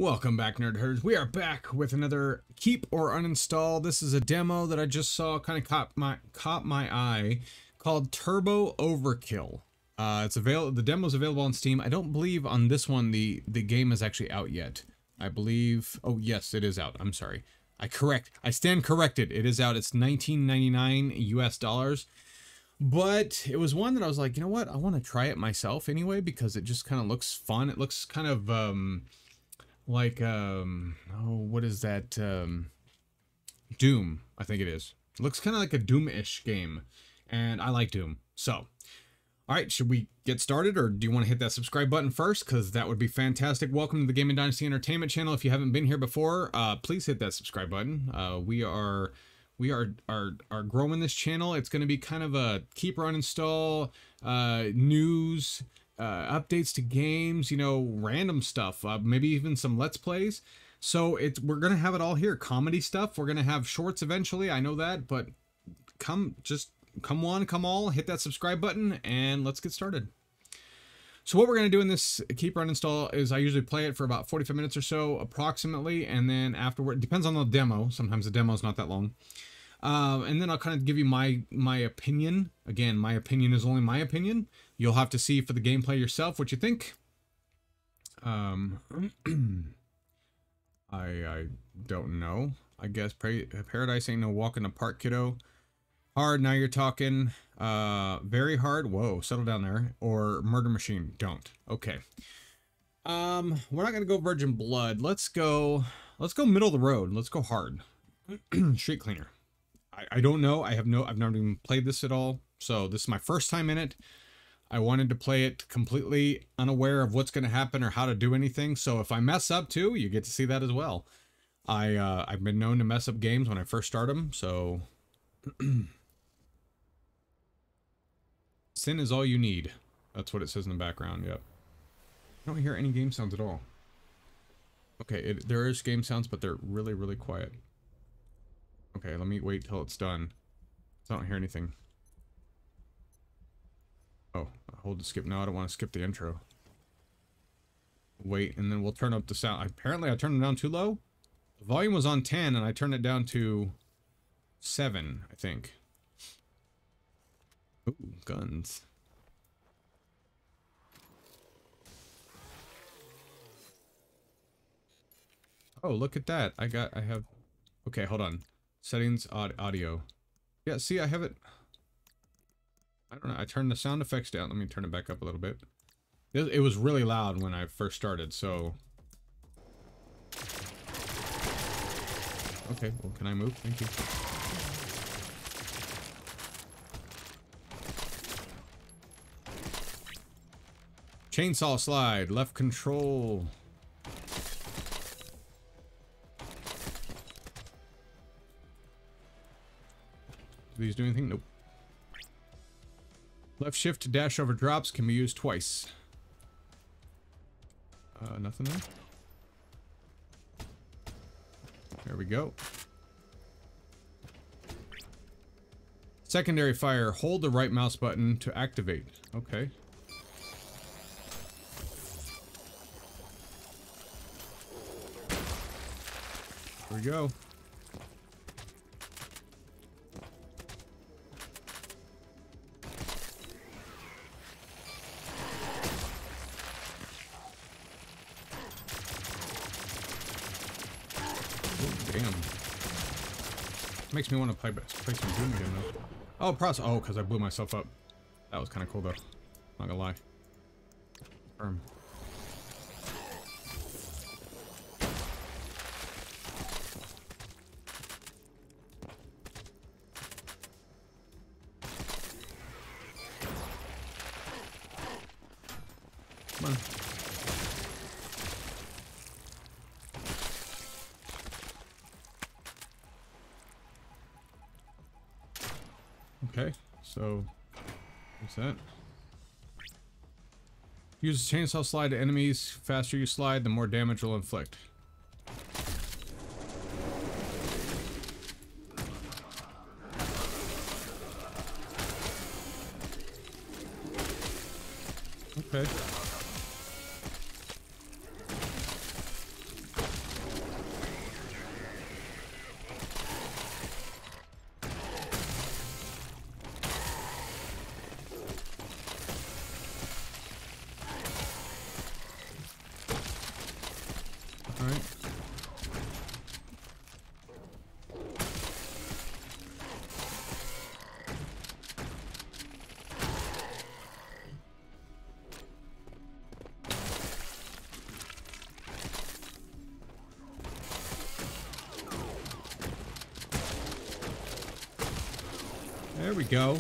Welcome back, Nerd Herds. We are back with another Keep or Uninstall. This is a demo that I just saw, kind of caught my eye, called Turbo Overkill. It's available. The demo's available on Steam. I don't believe on this one the game is actually out yet. I believe. Oh yes, it is out. I'm sorry. I stand corrected. It is out. It's $19.99 US. But it was one that I was like, you know what? I want to try it myself anyway because it just kind of looks fun. It looks kind of like oh, what is that? Doom, I think it is. It looks kind of like a Doom-ish game, and I like Doom. So, all right, should we get started, or do you want to hit that subscribe button first? Because that would be fantastic. Welcome to the Gaming Dynasty Entertainment channel. If you haven't been here before, please hit that subscribe button. We are growing this channel. It's going to be kind of a keep, run, install, news, updates to games, you know, random stuff, maybe even some let's plays. So we're gonna have it all here. Comedy stuff. We're gonna have shorts eventually. I know that, but come one, come all. Hit that subscribe button and let's get started. So what we're gonna do in this keep, run, install is I usually play it for about 45 minutes or so, approximately, and then afterward, it depends on the demo. Sometimes the demo is not that long. And then I'll kind of give you my opinion. Again, my opinion is only my opinion. You'll have to see for the gameplay yourself what you think. I don't know. I guess Paradise ain't no walk in the park, kiddo. Hard, now you're talking. Very hard. Whoa, settle down there. Or Murder Machine. Don't. Okay. We're not gonna go Virgin Blood. Let's go middle of the road. Let's go hard. Street Cleaner. I don't know. I've never even played this at all. So this is my first time in it. I wanted to play it completely unaware of what's going to happen or how to do anything. So if I mess up too, you get to see that as well. I've been known to mess up games when I first start them. So sin is all you need. That's what it says in the background. Yep. I don't hear any game sounds at all. Okay, there is game sounds, but they're really, really quiet. Okay, let me wait till it's done. I don't hear anything. Oh, hold the skip. No, I don't want to skip the intro. Wait, and then we'll turn up the sound. Apparently, I turned it down too low. The volume was on 10, and I turned it down to 7, I think. Ooh, guns. Oh, look at that. I have... Okay, hold on. Settings, audio. Yeah, see, I have it. I don't know. I turned the sound effects down. Let me turn it back up a little bit. It was really loud when I first started, so. Okay, well, can I move? Thank you. Chainsaw slide, left control. Do these do anything? Nope. Left shift to dash over drops can be used twice. Nothing there. There we go. Secondary fire. Hold the right mouse button to activate. Okay. Here we go. Damn. Makes me want to play some Doom again, though. Oh, oh, because I blew myself up. That was kind of cool, though. Not gonna lie. Firm. Come on. Okay, so what's that? Use the chainsaw slide to enemies. Faster you slide, the more damage will inflict. Okay. All right. There we go.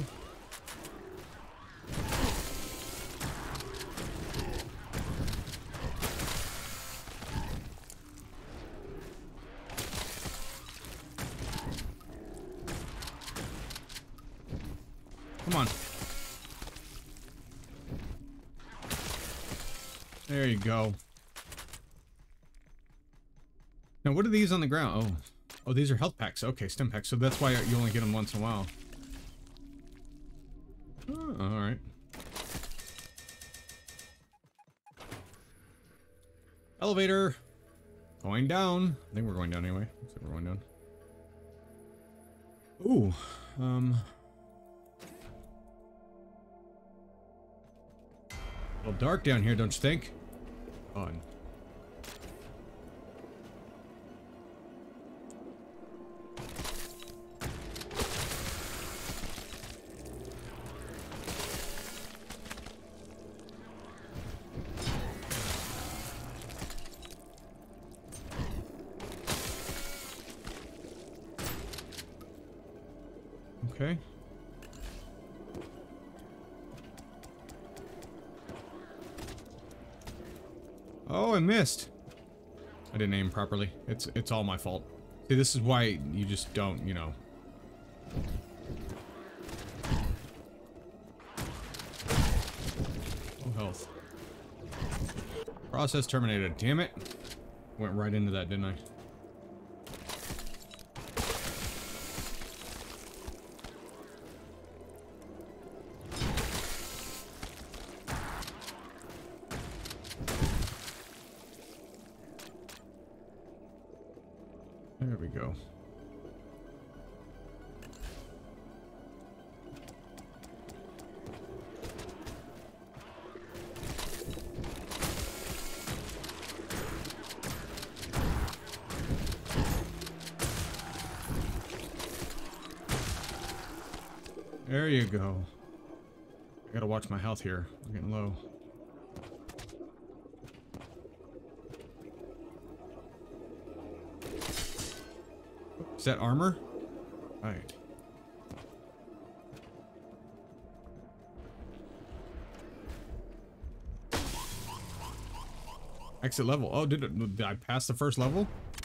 Come on. There you go. Now, what are these on the ground? Oh. Oh, these are health packs. Okay, stim packs. So that's why you only get them once in a while. Oh, alright. Elevator. Going down. I think we're going down anyway. Looks like we're going down. Ooh. A little dark down here, don't you think? On. Okay. Oh, I missed. I didn't aim properly. It's all my fault. See, this is why you just don't, you know. Oh, health. Process terminated. Damn it. Went right into that, didn't I? There we go. There you go. I gotta watch my health here. I'm getting low. Is that armor? Right. Exit level. Oh, did I pass the first level?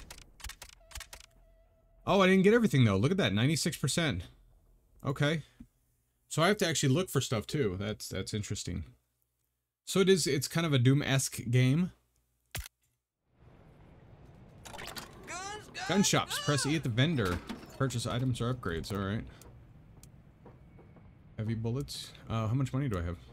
Oh, I didn't get everything though. Look at that, 96%. Okay. So I have to actually look for stuff too. That's interesting. So it's kind of a Doom-esque game. Gun shops. Press E at the vendor. Purchase items or upgrades. All right. Heavy bullets. How much money do I have?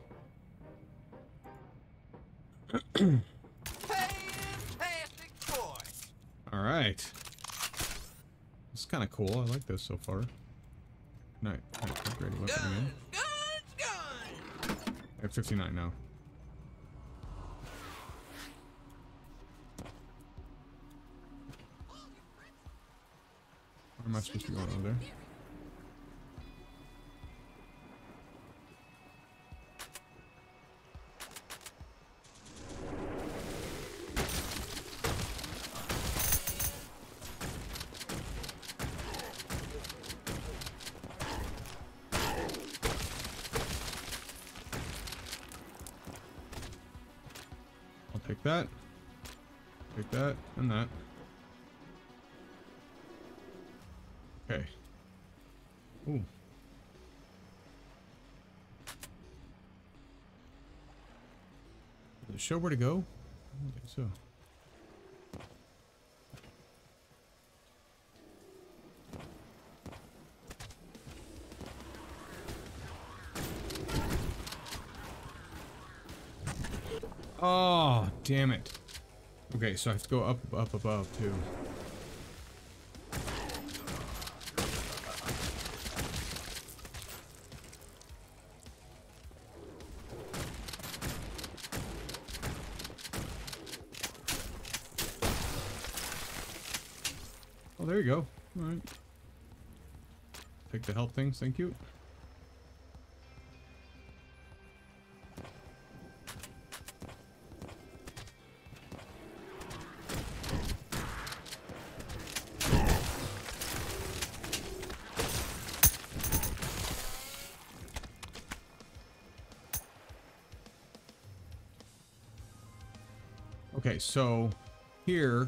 Fantastic choice. All right. This is kind of cool. I like this so far. Nice. Upgrade weapon again. Guns. I have 59 now. Where am I supposed to be going over there? I'll take that. Take that and that. Okay. Ooh. Does it show where to go? I don't think so. Oh, damn it. Okay, so I have to go up above too. Oh, there you go. All right. Take the health things. Thank you. Okay, so here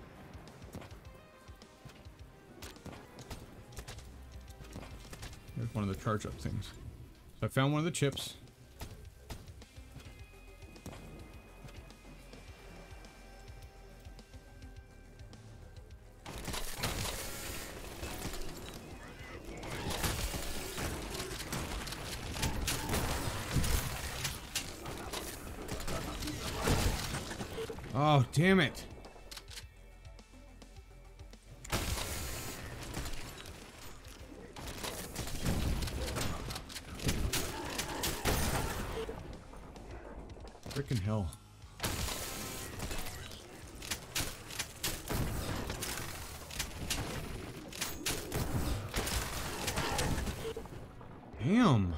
there's one of the charge up things. So I found one of the chips. Oh, damn it. Frickin' hell. Damn.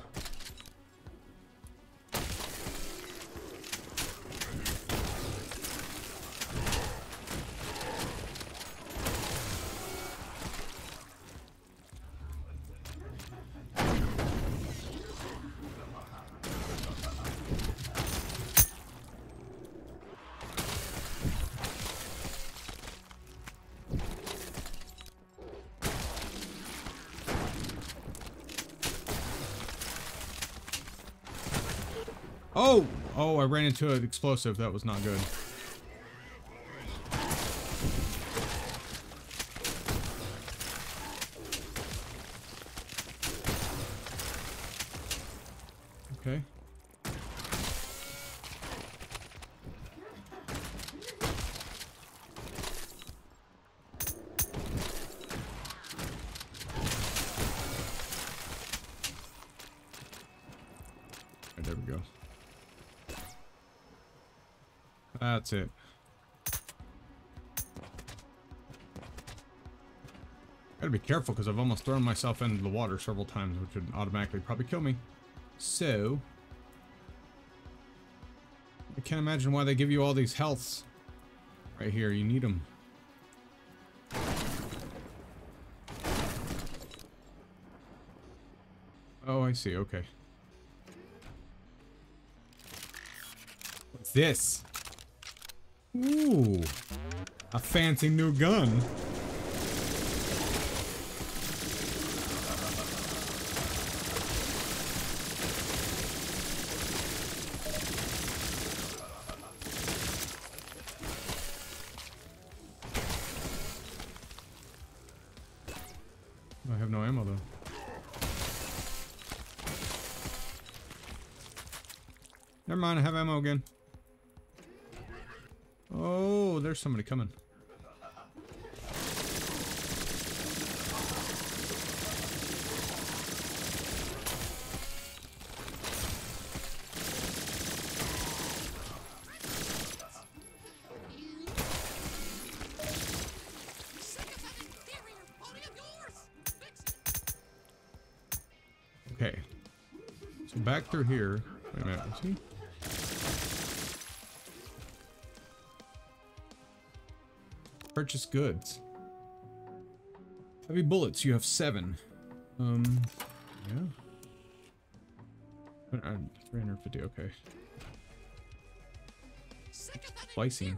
Oh! Oh, I ran into an explosive. That was not good. Okay. There we go. That's it. Gotta be careful because I've almost thrown myself into the water several times, which would automatically probably kill me. So, I can't imagine why they give you all these healths right here. You need them. Oh, I see. Okay. What's this? Ooh, a fancy new gun. I have no ammo though. Never mind, I have ammo again. Oh, there's somebody coming. Okay. So back through here. Wait a minute, is he? Purchase goods. Heavy bullets, you have 7. Yeah. 350, okay. Splicing.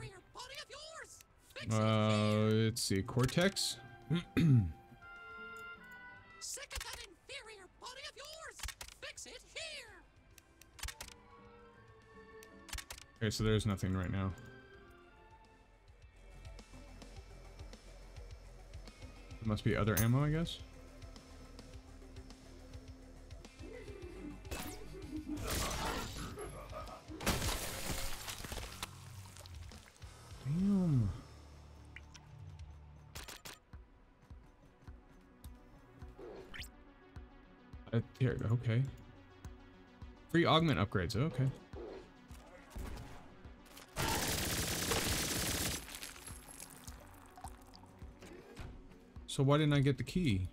Let's see, Cortex. Sick of that inferior body of yours. Fix it here. Okay, so there's nothing right now. There must be other ammo, I guess. Damn. Here, okay. Free augment upgrades, okay. So why didn't I get the key?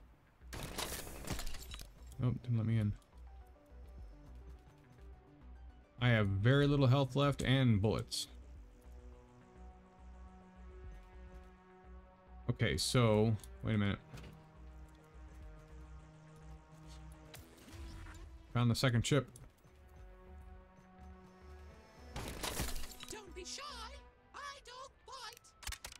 Oh, didn't let me in. I have very little health left and bullets. Okay, so wait a minute. Found the second chip. Don't be shy. I don't bite.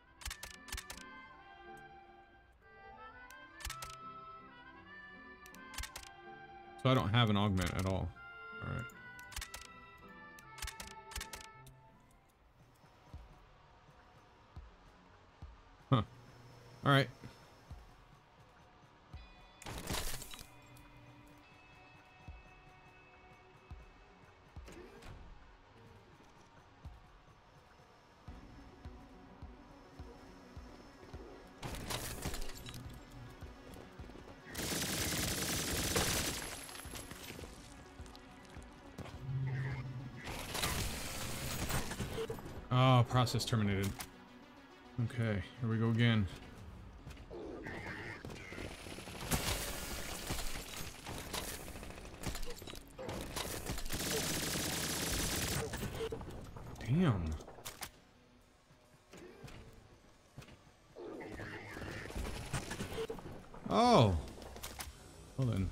So I don't have an augment at all. All right. Huh. All right. Oh, process terminated. Okay, here we go again. Damn. Oh. Well then.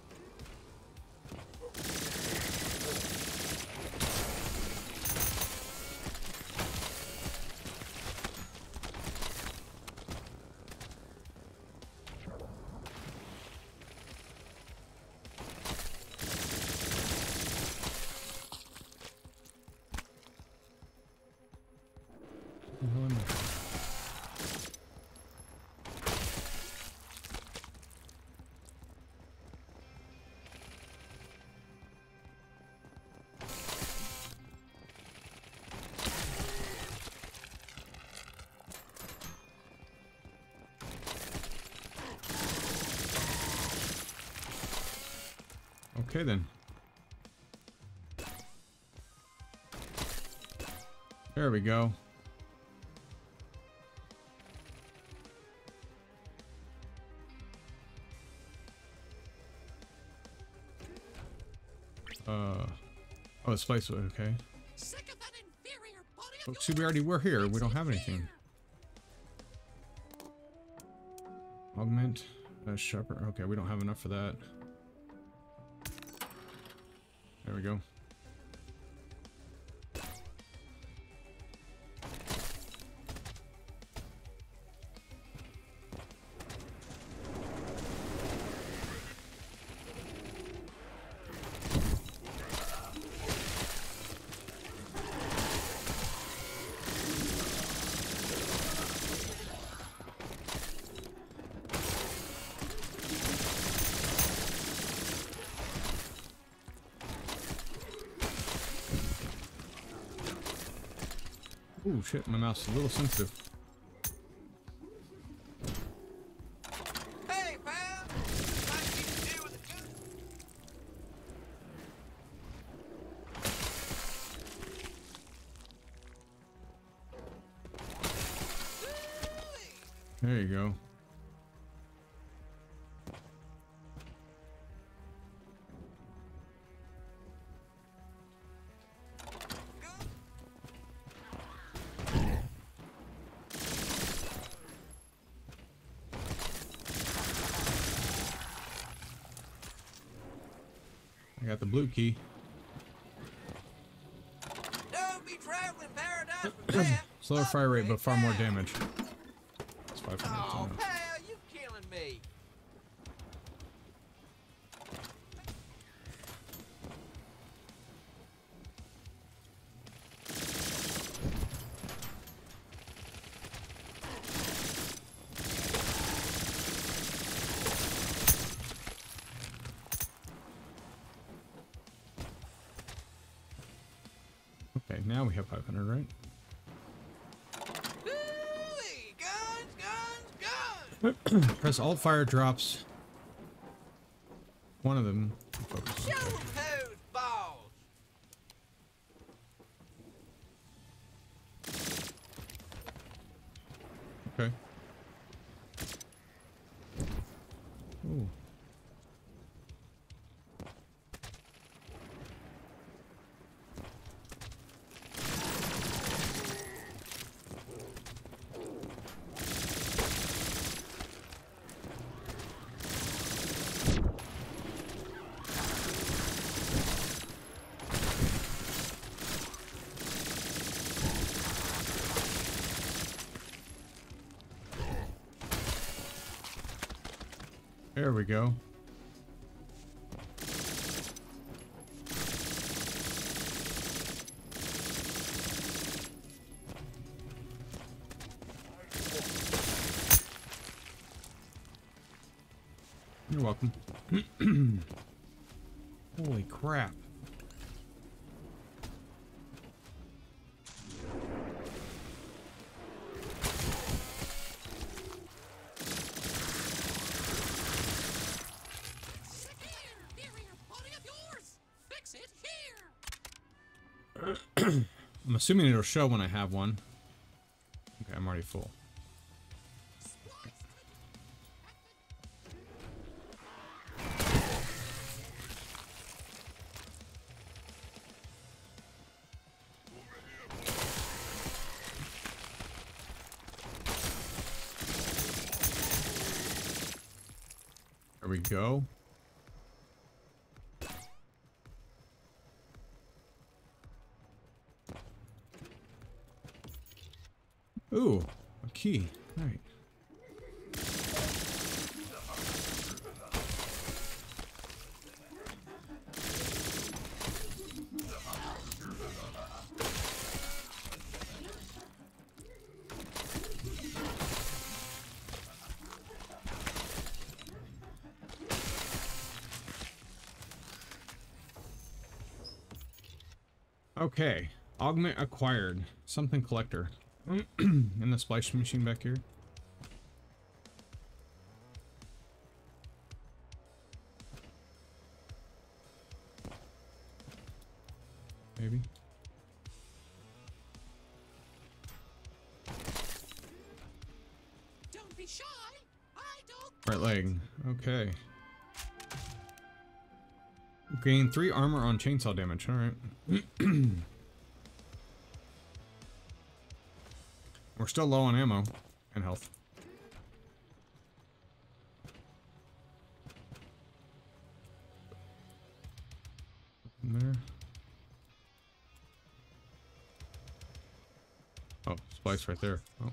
Okay then. There we go. Oh, this place, okay. Sick of that inferior body of Oh, yours. see, we already were here. We Fix don't it have anything. here. Augment, sharper. Okay, we don't have enough for that. There we go. Ooh, shit, my mouse is a little sensitive. Hey, pal! Might need to do with the good. There you go. I got the blue key. Don't be traveling paradise with that. Slower fire rate, but far more damage. It's 500 Oh, damage. pal, you killing me. Okay, now we have 500, right? Ooh-wee, guns, guns, guns. Press Alt fire drops. One of them. Focus. Show 'em who's boss. Okay. There we go. You're welcome. Holy crap. I'm assuming it'll show when I have one. Okay, I'm already full. There we go. Ooh, a key. All right. Okay, augment acquired. Something collector. In the splice machine back here. Maybe. Don't be shy. I don't. Right leg. Okay. Gain 3 armor on chainsaw damage. Alright. We're still low on ammo and health. In there. Oh, splice right there. Oh.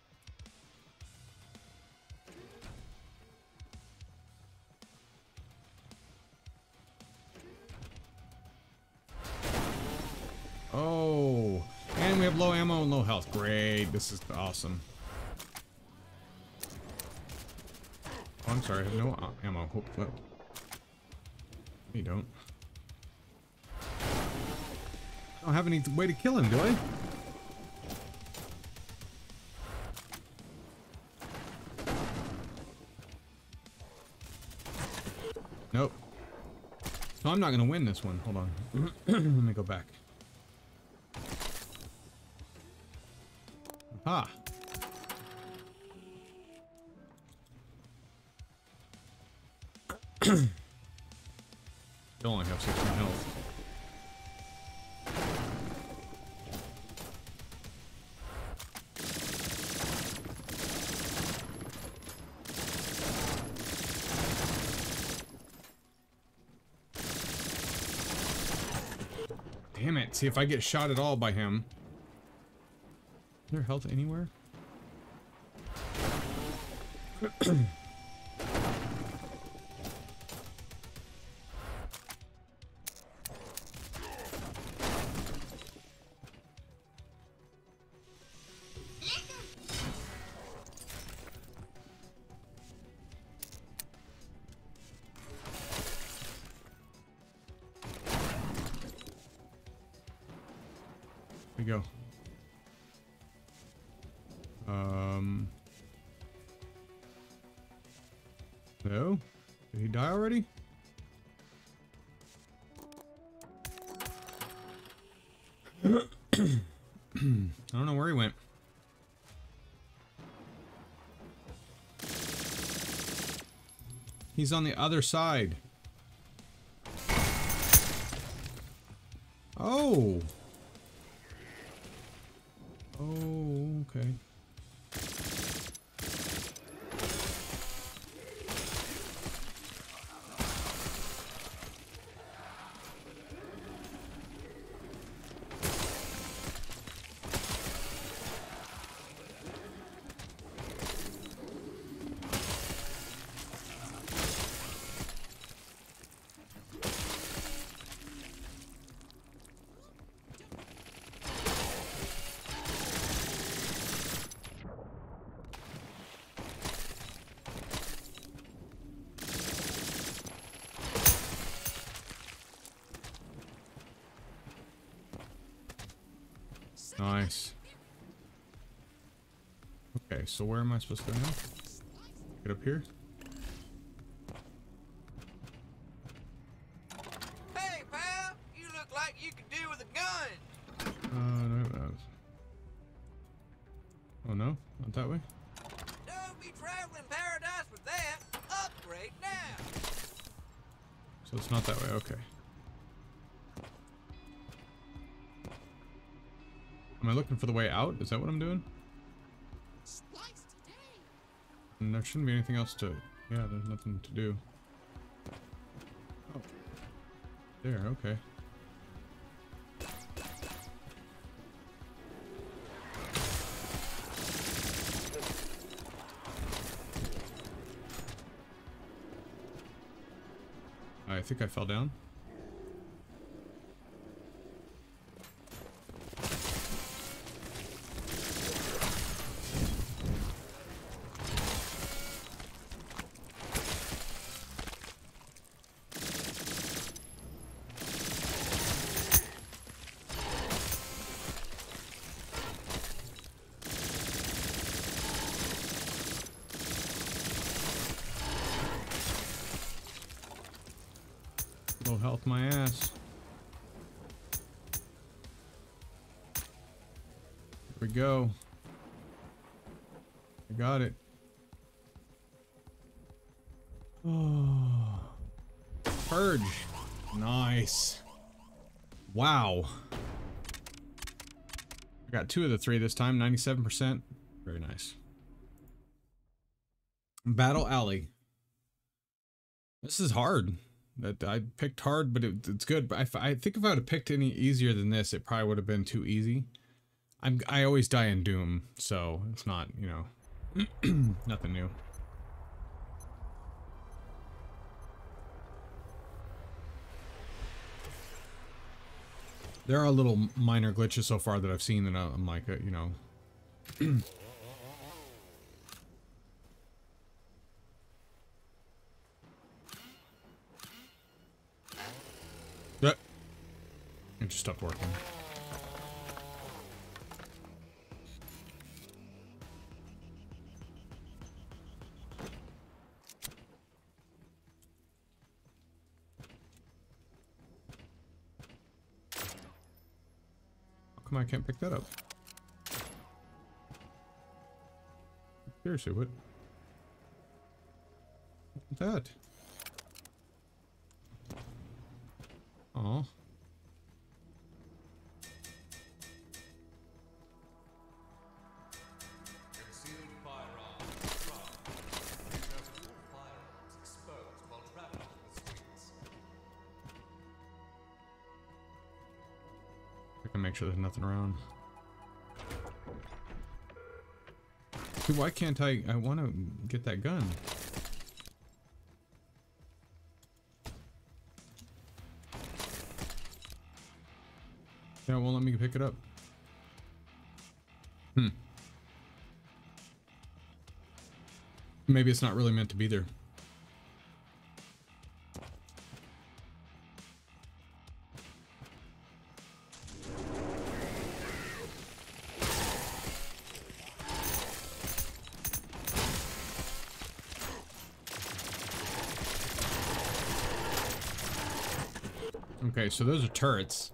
Oh, and we have low ammo and low health. Great, this is awesome. Oh, I'm sorry, I have no ammo. Oh, oh. You don't. I don't have any way to kill him, do I? Nope. So I'm not gonna win this one. Hold on. Let me go back. Ah. Still only have 16 health. Damn it. See if I get shot at all by him. Is there health anywhere? We go. No? Did he die already? I don't know where he went. He's on the other side. Oh. Oh, okay. Nice. Okay, so where am I supposed to go now? Get up here? Hey, pal, you look like you could do with a gun. No. Oh no? Not that way? Don't be traveling paradise with that. Upgrade now. So it's not that way, okay. Am I looking for the way out? Is that what I'm doing? Slice today. And there shouldn't be anything else to... Yeah, there's nothing to do. Oh. There, okay. I think I fell down. Low health my ass. Here we go. I got it. Oh. Purge. Nice. Wow. I got 2 of the 3 this time, 97%. Very nice. Battle Alley. This is hard. That I picked hard, but it's good. But I think if I would have picked any easier than this, it probably would have been too easy. I always die in Doom, so it's not, you know, nothing new. There are little minor glitches so far that I've seen that I'm like, you know. It just stopped working. How come I can't pick that up? Seriously, what? What's that? Aw. Make sure there's nothing around. Dude, why can't I want to get that gun. Yeah, it won't let me pick it up. Maybe it's not really meant to be there. Okay, so those are turrets.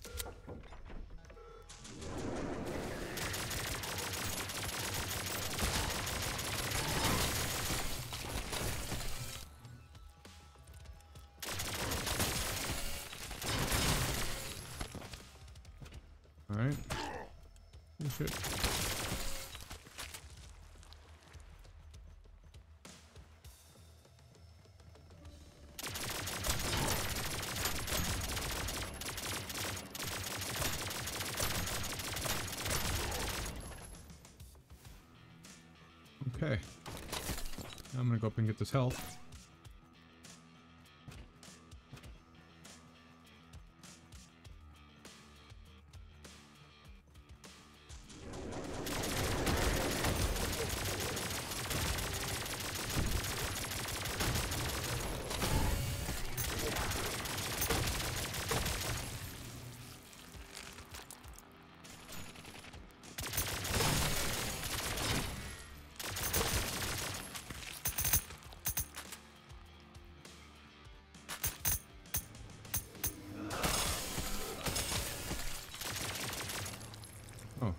All right. Oh, shit. Okay. Now I'm gonna go up and get this health.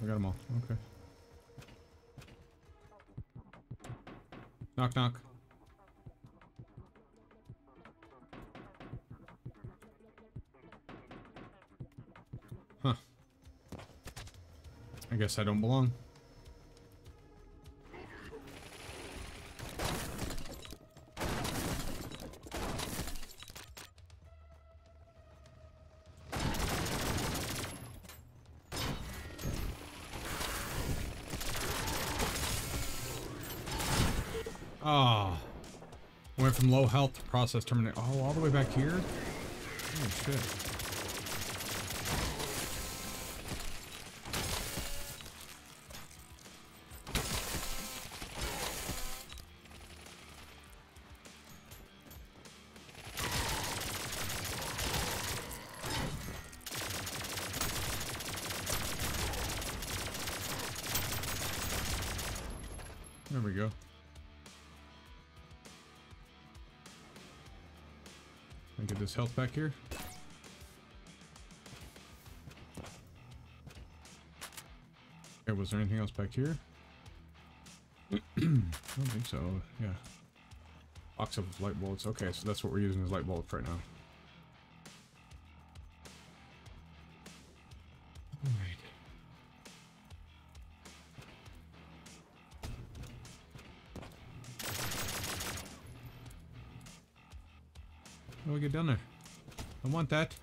I got them all. Okay. Knock, knock. Huh. I guess I don't belong. Oh. Went from low health to process terminate. Oh, all the way back here? Oh, shit. There we go. I get this health back here. Okay, was there anything else back here? I don't think so. Yeah. Box of light bullets. Okay, so that's what we're using as light bullets right now. Alright. How do we get down there? I want that.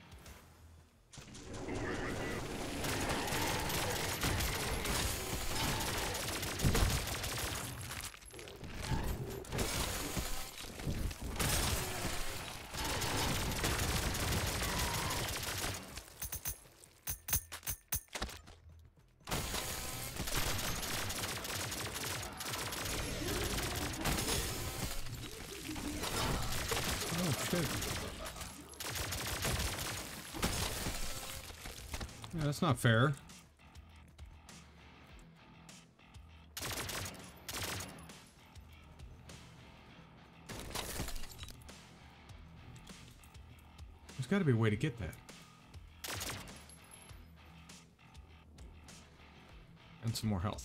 Yeah, that's not fair. There's got to be a way to get that. And some more health.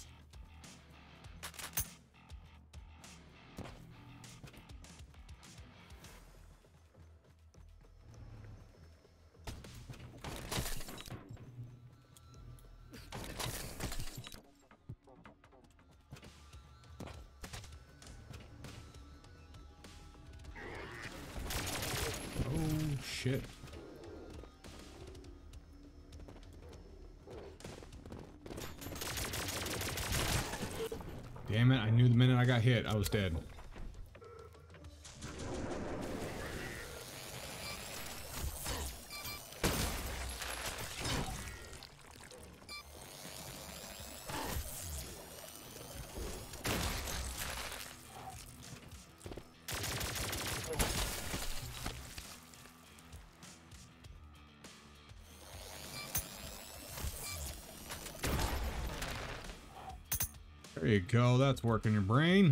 Shit. Damn it, I knew the minute I got hit, I was dead. There you go, that's working your brain.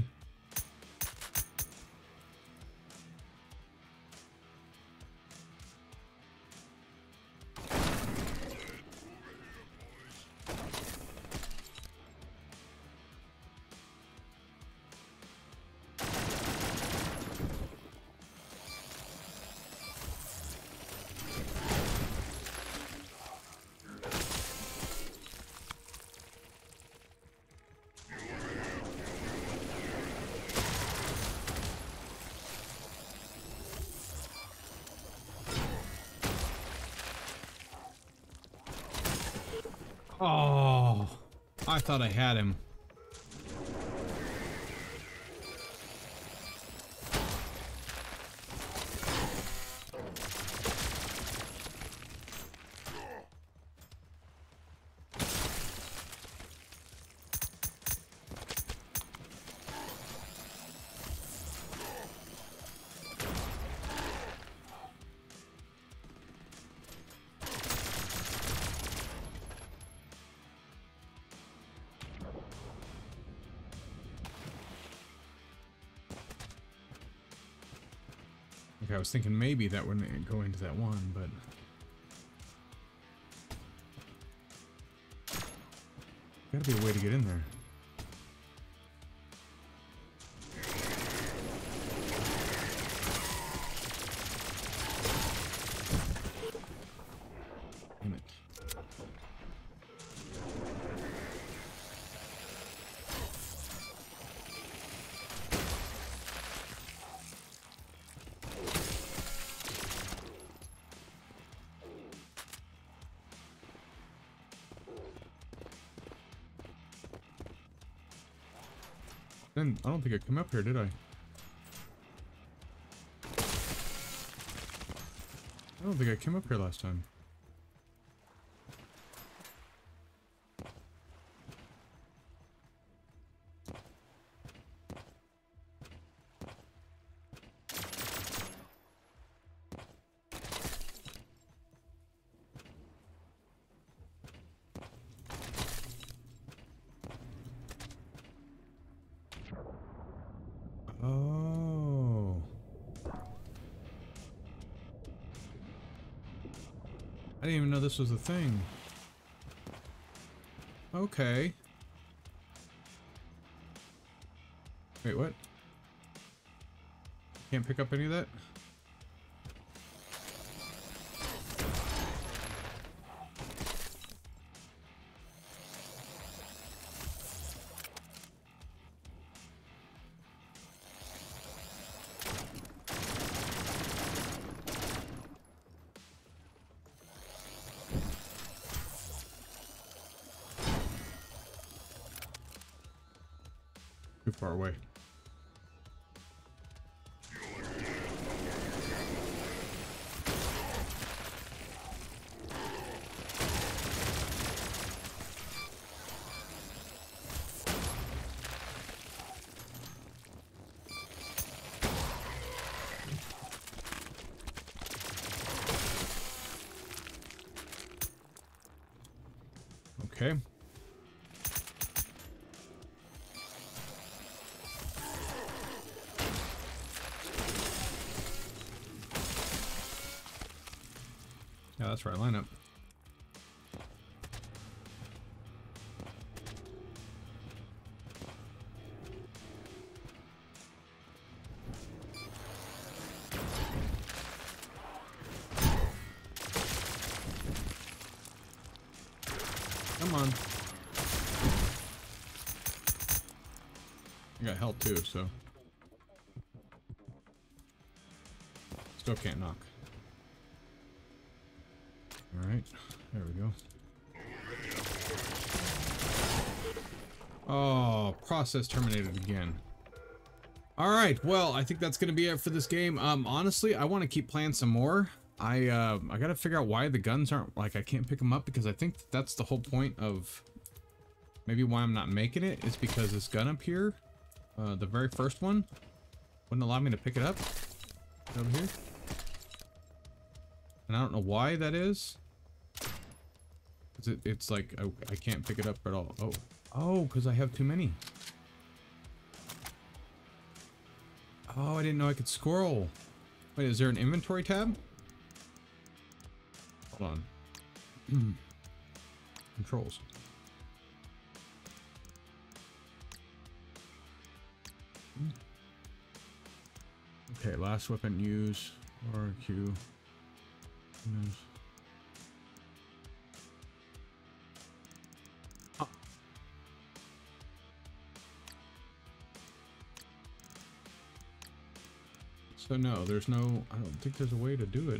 Oh, I thought I had him. Okay, I was thinking maybe that wouldn't go into that one, but... gotta be a way to get in there. Damn it. Then I don't think I came up here, did I? I don't think I came up here last time. Oh. I didn't even know this was a thing. Okay. Wait, what? Can't pick up any of that? Too far away. Okay. Yeah, that's right, lineup. Come on. I got health too, so. Still can't knock. Alright, there we go. Oh, process terminated again. Alright, well, I think that's gonna be it for this game. Honestly, I want to keep playing some more. I gotta figure out why the guns aren't, like, I can't pick them up, because I think that's the whole point of maybe why I'm not making it, is because this gun up here, the very first one, wouldn't allow me to pick it up. Over here. And I don't know why that is. It's like, I can't pick it up at all. Oh, because I have too many. Oh, I didn't know I could scroll. Wait, is there an inventory tab? Hold on. Controls. Okay, last weapon use. Or Q. Oh. So no, there's no, I don't think there's a way to do it.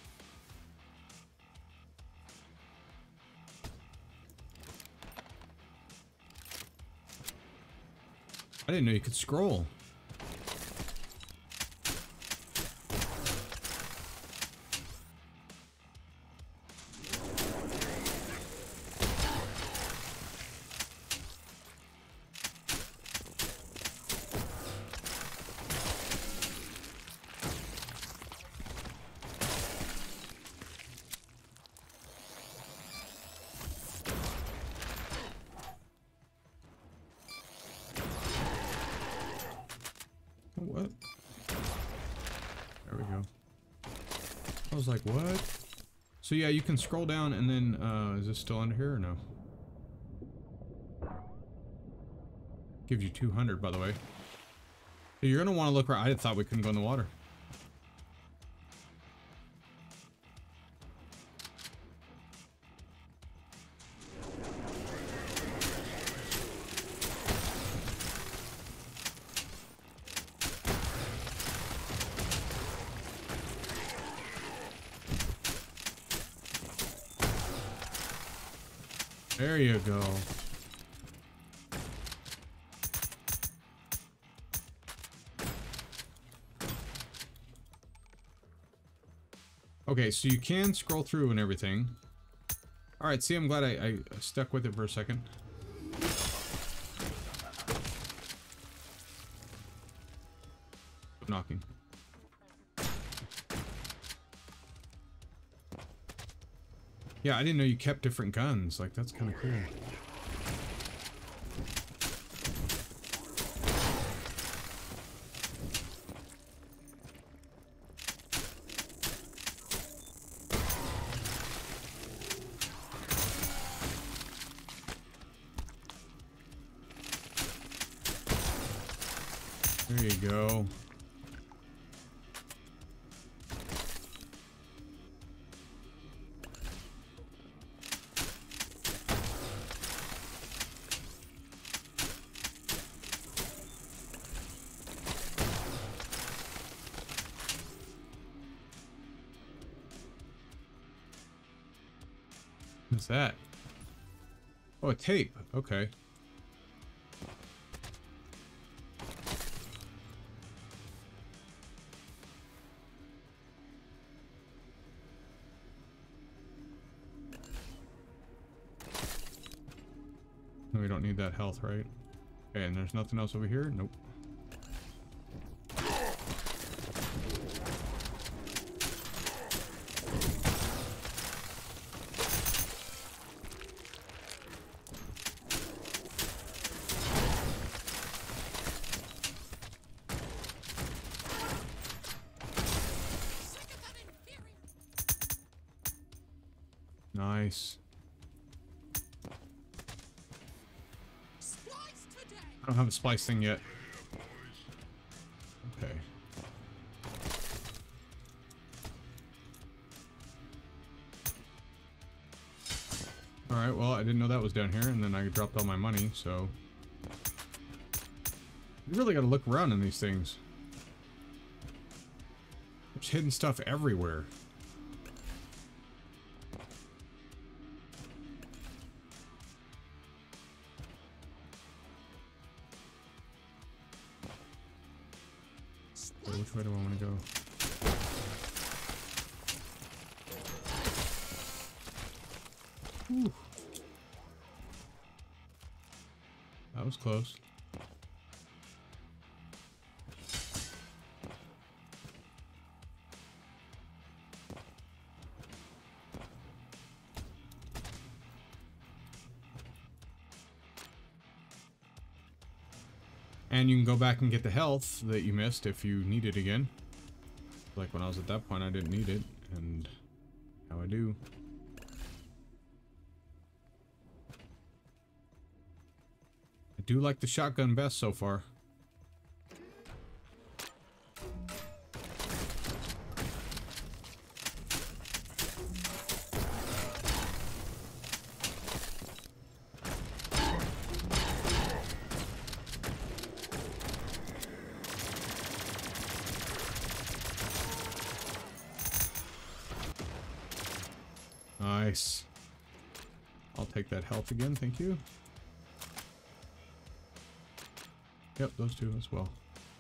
I didn't know you could scroll. What? There we go. I was like, what? So yeah, you can scroll down and then, is this still under here or no? Gives you 200, by the way. So you're gonna want to look around. I thought we couldn't go in the water. There you go. Okay, so you can scroll through and everything. Alright, see, I'm glad I stuck with it for a second. Knocking. Yeah, I didn't know you kept different guns. Like, that's kind of cool. There you go. What's that? Oh, a tape. Okay. No, we don't need that health, right? Okay, and there's nothing else over here? Nope. Nice. I don't have a splice thing yet. Okay. Alright, well, I didn't know that was down here, and then I dropped all my money, so... You really gotta look around in these things. There's hidden stuff everywhere. Which way do I want to go? Whew. That was close. And you can go back and get the health that you missed if you need it again. Like when I was at that point, I didn't need it, and now I do. I do like the shotgun best so far. Nice. I'll take that health again, thank you. Yep, those two as well.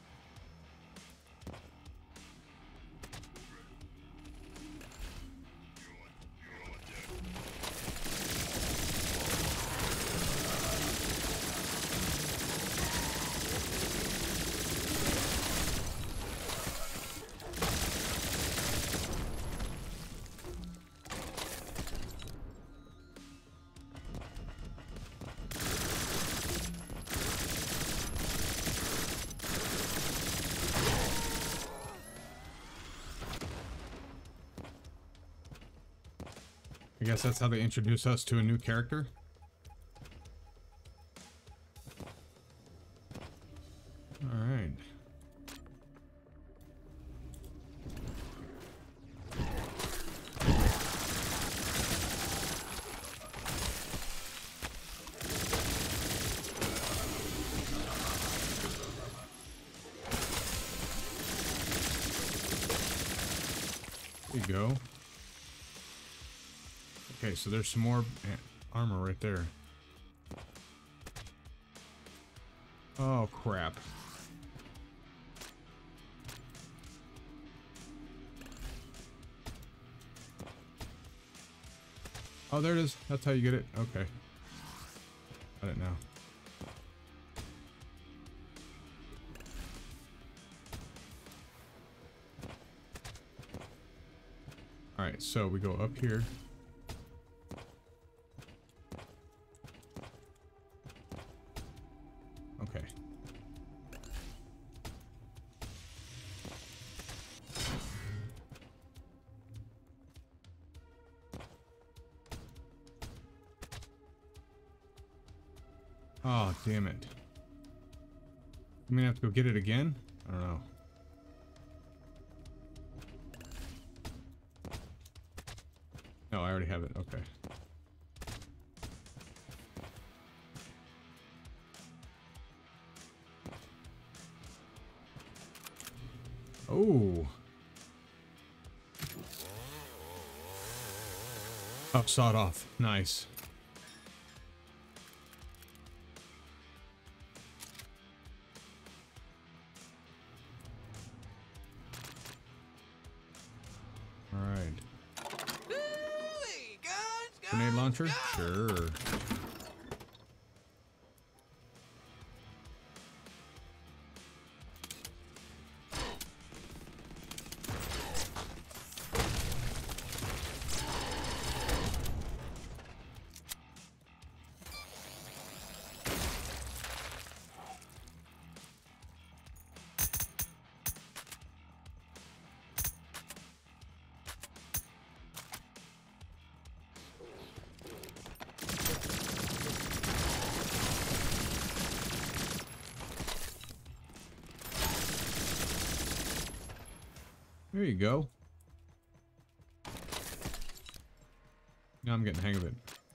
I guess that's how they introduce us to a new character. There you go. Okay, so there's some more armor right there. Oh, crap. Oh, there it is. That's how you get it. Okay. Got it now. Alright, so we go up here. Okay. Oh, damn it. I'm gonna have to go get it again? I don't know. No, I already have it. Okay. Oh. Oh, sawed off. Nice. All right. Grenade launcher? Sure. There you go. Now I'm getting the hang of it.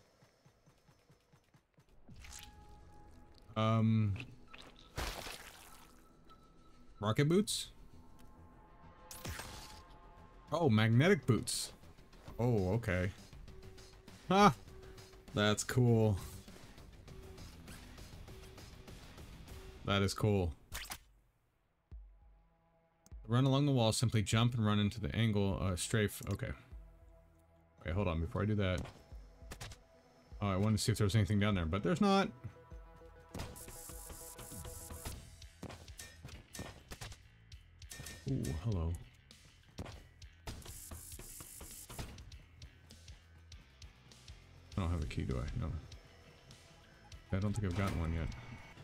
Rocket boots? Oh, magnetic boots. Oh, okay. Ha! That's cool. That is cool. Run along the wall, simply jump and run into the angle, strafe. Okay. Okay, hold on, before I do that. Oh, I wanted to see if there was anything down there, but there's not. Ooh, hello. I don't have a key, do I? No. I don't think I've gotten one yet.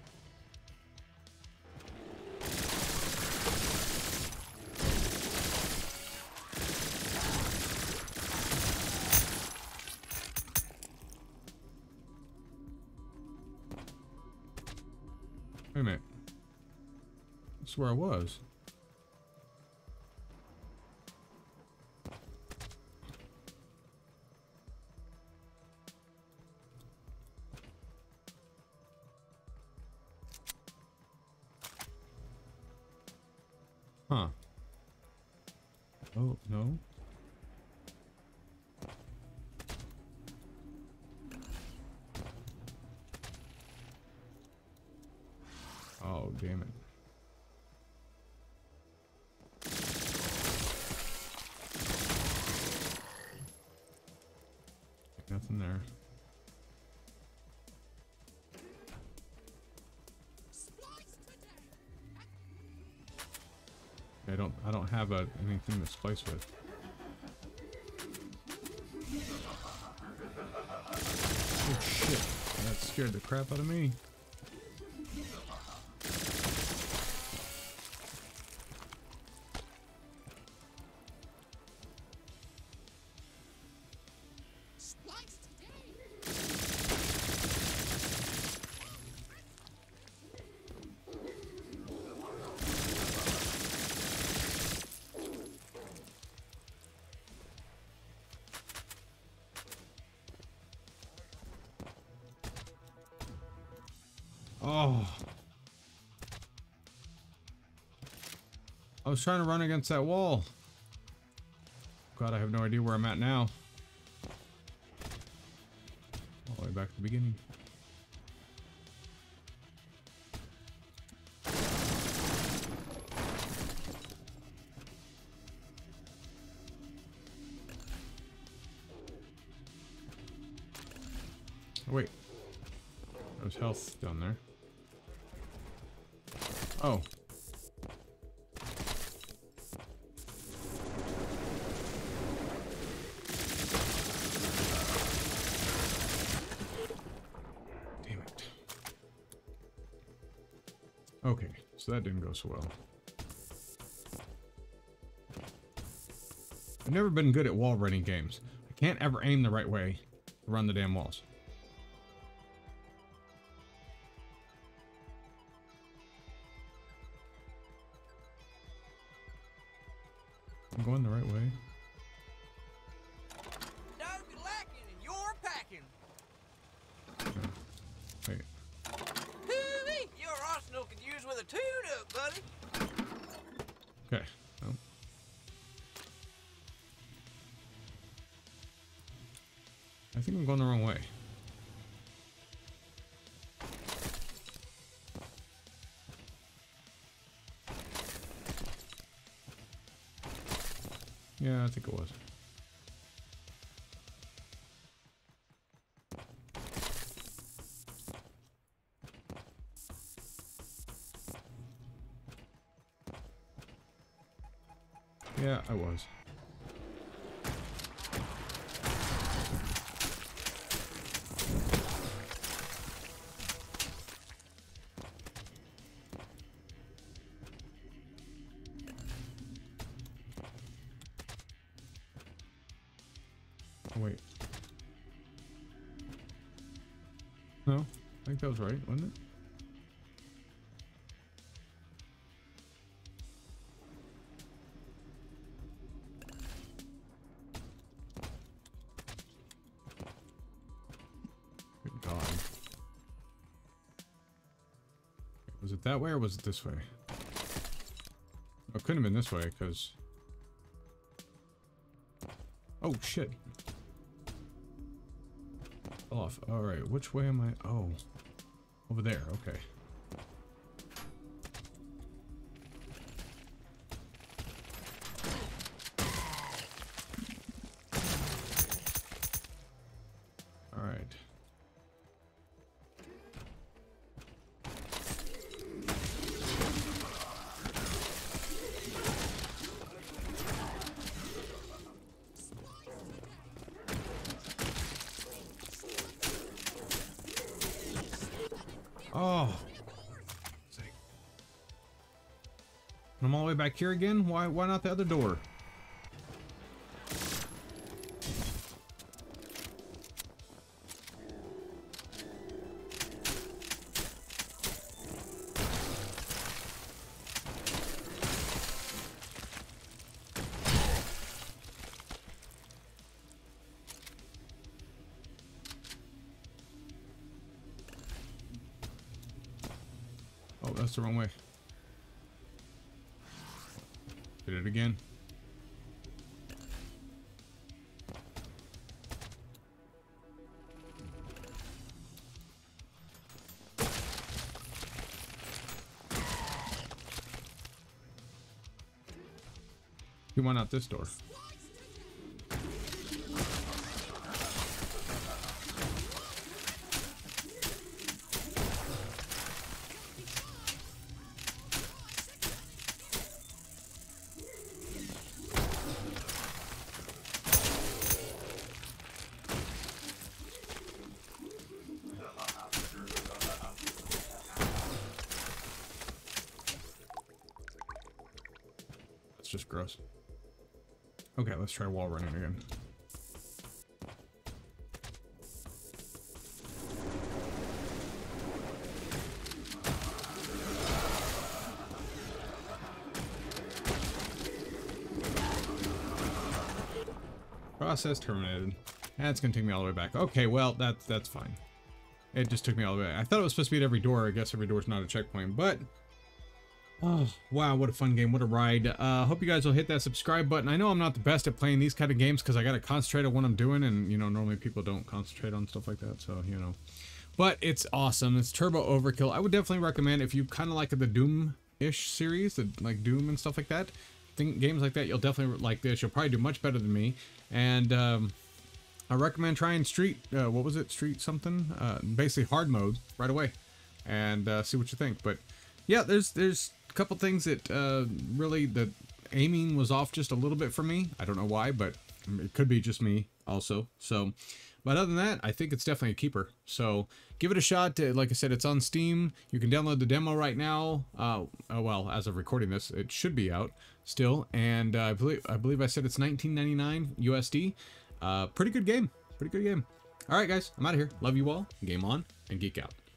Wait a minute. That's where I was. Huh. Oh, no. Oh, damn it. Nothing there. I don't have anything to splice with. Oh shit, that scared the crap out of me. Oh. I was trying to run against that wall. God, I have no idea where I'm at now. All the way back to the beginning. Oh, wait. There's health down there. Oh. Damn it. Okay, so that didn't go so well. I've never been good at wall running games. I can't ever aim the right way to run the damn walls. I'm going the right way. Don't be lacking in your packing. Wait. Hoo-wee! Your arsenal could use with a tune-up, buddy. Okay. Oh. I think I'm going the wrong way. Yeah, I think it was. Yeah, I was. Oh, wait. No, I think that was right, wasn't it? Good God. Was it that way or was it this way? Oh, it couldn't have been this way, because... Oh, shit. Off. Alright, which way am I? Oh. Over there, okay. Alright. Oh. I'm all the way back here again? Why not the other door? Oh, that's the wrong way. Did it again. You went out this door. Just gross. Okay, let's try wall running again. Process terminated. That's gonna take me all the way back. Okay, well, that's fine. It just took me all the way. I thought it was supposed to be at every door. I guess every door's not a checkpoint, but Oh, wow, what a fun game. What a ride. Hope you guys will hit that subscribe button. I know I'm not the best at playing these kind of games because I got to concentrate on what I'm doing. And, you know, normally people don't concentrate on stuff like that. So, you know. But it's awesome. It's Turbo Overkill. I would definitely recommend if you kind of like the Doom-ish series, like Doom and stuff like that. Games like that, you'll definitely like this. You'll probably do much better than me. And I recommend trying Street, what was it? Street something? Basically hard mode right away. And see what you think. But yeah, there's a couple things that really, the aiming was off just a little bit for me. I don't know why, but it could be just me also. So, but other than that, I think it's definitely a keeper. So give it a shot. Like I said, it's on Steam. You can download the demo right now. Well, as of recording this, it should be out still. And I believe I said it's $19.99 USD. Pretty good game. Pretty good game. All right, guys, I'm out of here. Love you all. Game on and geek out.